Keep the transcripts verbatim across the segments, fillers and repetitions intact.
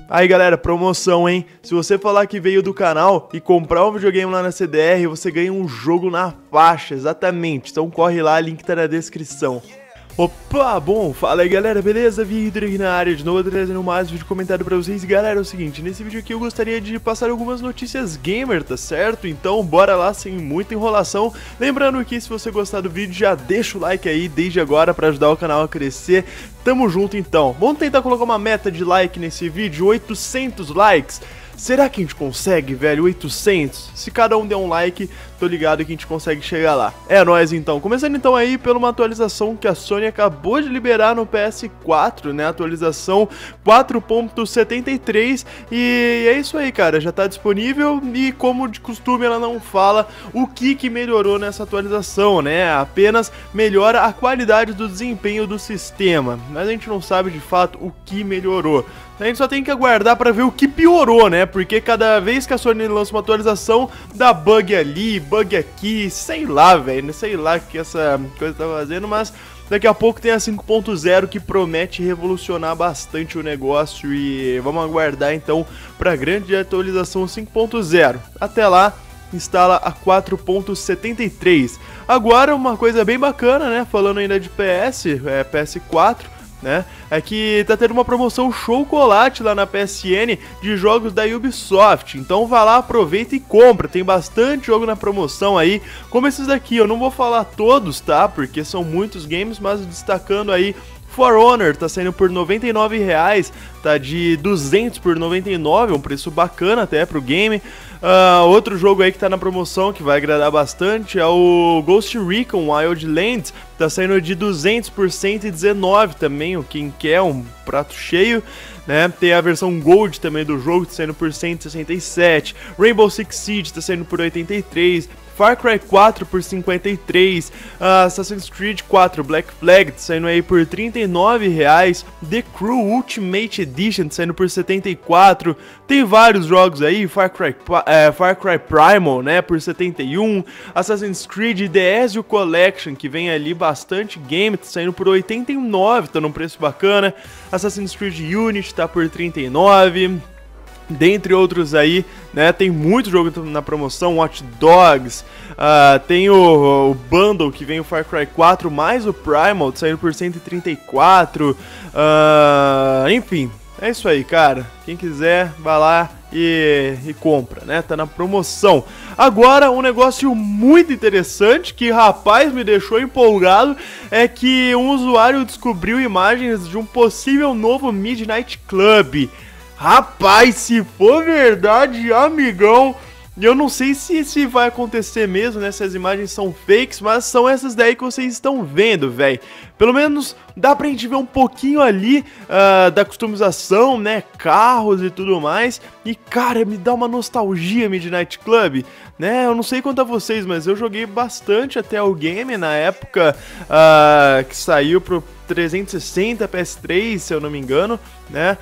Aí galera, promoção, hein? Se você falar que veio do canal e comprar um videogame lá na C D R, você ganha um jogo na faixa, exatamente. Então corre lá, link tá na descrição. Opa, bom, fala aí galera, beleza? Vitor aqui na área de novo, trazendo mais vídeo comentário pra vocês. E galera, é o seguinte, nesse vídeo aqui eu gostaria de passar algumas notícias gamer, tá certo? Então bora lá, sem muita enrolação. Lembrando que se você gostar do vídeo, já deixa o like aí desde agora pra ajudar o canal a crescer. Tamo junto então. Vamos tentar colocar uma meta de like nesse vídeo, oitocentos likes. Será que a gente consegue, velho? oitocentos? Se cada um der um like, tô ligado que a gente consegue chegar lá. É nóis então. Começando então aí pela uma atualização que a Sony acabou de liberar no P S quatro, né? Atualização quatro ponto setenta e três. E é isso aí, cara. Já tá disponível e, como de costume, ela não fala o que que melhorou nessa atualização, né? Apenas melhora a qualidade do desempenho do sistema. Mas a gente não sabe de fato o que melhorou. A gente só tem que aguardar pra ver o que piorou, né? Porque cada vez que a Sony lança uma atualização, dá bug ali, bug aqui, sei lá, velho. Sei lá o que essa coisa tá fazendo, mas daqui a pouco tem a cinco ponto zero que promete revolucionar bastante o negócio. E vamos aguardar então pra grande atualização cinco ponto zero. Até lá, instala a quatro ponto setenta e três. Agora uma coisa bem bacana, né? Falando ainda de P S, é, P S quatro. Né? É que tá tendo uma promoção chocolate lá na P S N de jogos da Ubisoft. Então vai lá, aproveita e compra. Tem bastante jogo na promoção aí, como esses daqui. Eu não vou falar todos, tá? Porque são muitos games, mas destacando aí For Honor, tá saindo por noventa e nove reais, tá de duzentos por noventa e nove, um preço bacana até pro game. Uh, outro jogo aí que tá na promoção, que vai agradar bastante, é o Ghost Recon Wildlands, tá saindo de duzentos por cento e dezenove também, o quem quer um prato cheio, né? Tem a versão Gold também do jogo, tá saindo por cento e sessenta e sete, Rainbow Six Siege tá saindo por oitenta e três, Far Cry quatro por cinquenta e três, uh, Assassin's Creed quatro Black Flag saindo aí por trinta e nove reais, The Crew Ultimate Edition saindo por setenta e quatro, tem vários jogos aí, Far Cry, uh, Far Cry Primal, né, por setenta e um, Assassin's Creed The Ezio Collection, que vem ali bastante game, tá saindo por oitenta e nove, tá num preço bacana, Assassin's Creed Unity tá por trinta e nove, dentre outros aí, né, tem muito jogo na promoção, Watch Dogs, uh, tem o, o Bundle que vem o Far Cry quatro mais o Primal, saindo por cento e trinta e quatro, uh, enfim, é isso aí, cara, quem quiser, vai lá e, e compra, né, tá na promoção. Agora, um negócio muito interessante que, rapaz, me deixou empolgado, é que um usuário descobriu imagens de um possível novo Midnight Club. Rapaz, se for verdade, amigão, eu não sei se, se vai acontecer mesmo, né, se as imagens são fakes, mas são essas daí que vocês estão vendo, velho. Pelo menos dá pra gente ver um pouquinho ali uh, da customização, né, carros e tudo mais. E, cara, me dá uma nostalgia Midnight Club, né, eu não sei quanto a vocês, mas eu joguei bastante até o game na época uh, que saiu pro trezentos e sessenta, P S três, se eu não me engano, né,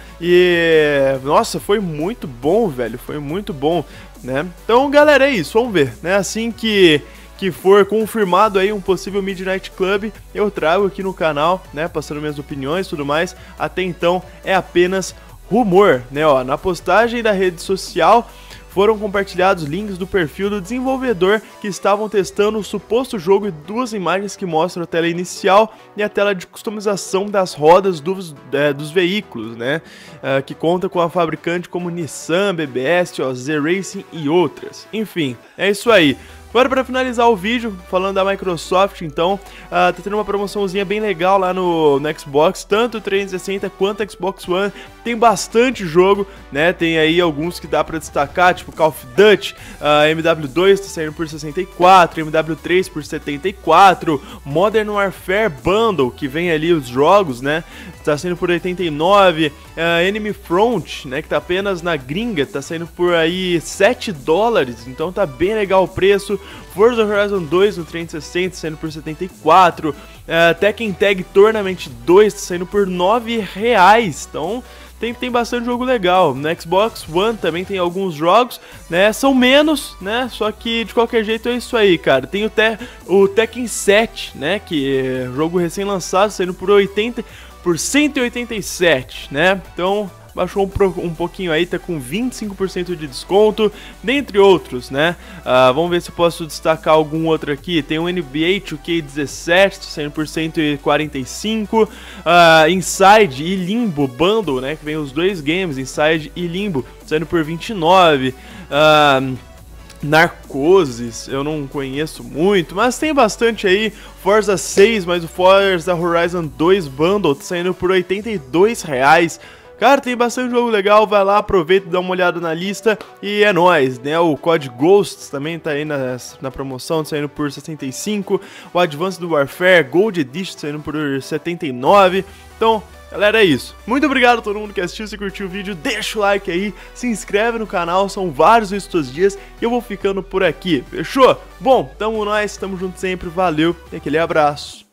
e, nossa, foi muito bom, velho, foi muito bom, né. Então, galera, é isso, vamos ver, né, assim que... que for confirmado aí um possível Midnight Club, eu trago aqui no canal, né, passando minhas opiniões e tudo mais. Até então é apenas rumor, né, ó, na postagem da rede social foram compartilhados links do perfil do desenvolvedor que estavam testando o suposto jogo e duas imagens que mostram a tela inicial e a tela de customização das rodas dos, é, dos veículos, né, uh, que conta com a fabricante como Nissan, B B S, O Z Racing e outras. Enfim, é isso aí. Agora, para finalizar o vídeo, falando da Microsoft, então, uh, tá tendo uma promoçãozinha bem legal lá no, no Xbox, tanto o trezentos e sessenta quanto o Xbox One, tem bastante jogo, né, tem aí alguns que dá pra destacar, tipo Call of Duty, uh, M W dois tá saindo por sessenta e quatro, M W três por setenta e quatro, Modern Warfare Bundle, que vem ali os jogos, né, tá saindo por oitenta e nove, uh, Enemy Front, né, que tá apenas na gringa, tá saindo por aí sete dólares, então tá bem legal o preço. Forza Horizon dois no trezentos e sessenta saindo por setenta e quatro, uh, Tekken Tag Tournament dois saindo por nove reais, então tem, tem bastante jogo legal. No Xbox One também tem alguns jogos, né, são menos, né, só que de qualquer jeito é isso aí, cara. Tem o, te, o Tekken sete, né, que é jogo recém-lançado, saindo por oitenta, por cento e oitenta e sete, né, então baixou um, pro, um pouquinho aí, tá com vinte e cinco por cento de desconto, dentre outros, né? Uh, vamos ver se eu posso destacar algum outro aqui. Tem o N B A dois K dezessete, saindo por cento e quarenta e cinco, uh, Inside e Limbo Bundle, né? Que vem os dois games, Inside e Limbo, saindo por vinte e nove. Uh, Narcoses, eu não conheço muito, mas tem bastante aí. Forza seis, mas o Forza Horizon dois Bundle tá saindo por oitenta e dois reais. Cara, tem bastante jogo legal, vai lá, aproveita e dá uma olhada na lista e é nóis, né? O C O D Ghosts também tá aí na, na promoção, saindo por sessenta e cinco. O Advanced Warfare Gold Edition saindo por setenta e nove. Então, galera, é isso. Muito obrigado a todo mundo que assistiu, se curtiu o vídeo, deixa o like aí, se inscreve no canal, são vários estes dias e eu vou ficando por aqui, fechou? Bom, tamo nós, tamo junto sempre, valeu e aquele abraço.